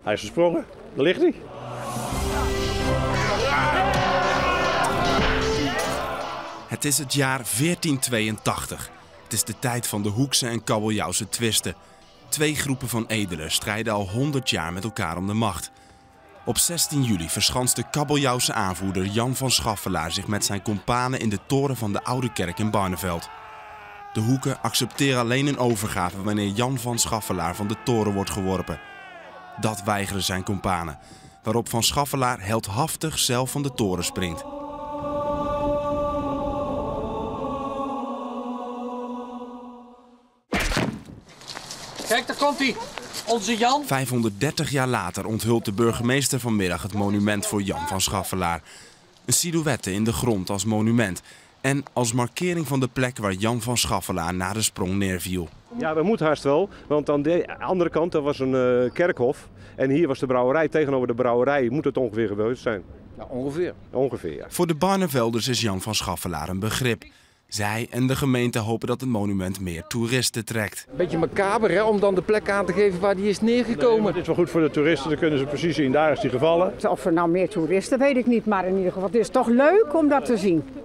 Hij is gesprongen. Daar ligt hij. Het is het jaar 1482. Het is de tijd van de Hoekse en Kabeljauwse twisten. Twee groepen van edelen strijden al 100 jaar met elkaar om de macht. Op 16 juli verschanst de Kabeljauwse aanvoerder Jan van Schaffelaar zich met zijn kompanen in de toren van de Oude Kerk in Barneveld. De Hoeken accepteren alleen een overgave wanneer Jan van Schaffelaar van de toren wordt geworpen. Dat weigeren zijn kompanen, waarop Van Schaffelaar heldhaftig zelf van de toren springt. Kijk, daar komt hij. Onze Jan. 530 jaar later onthult de burgemeester vanmiddag het monument voor Jan van Schaffelaar. Een silhouette in de grond als monument. En als markering van de plek waar Jan van Schaffelaar na de sprong neerviel. Ja, dat moet haast wel. Want aan de andere kant daar was een kerkhof. En hier was de brouwerij. Tegenover de brouwerij moet het ongeveer gebeurd zijn. Ja, ongeveer. Ongeveer, ja. Voor de Barnevelders is Jan van Schaffelaar een begrip. Zij en de gemeente hopen dat het monument meer toeristen trekt. Beetje macaber, hè, om dan de plek aan te geven waar die is neergekomen. Nee, dit is wel goed voor de toeristen, dan kunnen ze precies zien. Daar is die gevallen. Of er nou meer toeristen, weet ik niet. Maar in ieder geval, het is toch leuk om dat te zien.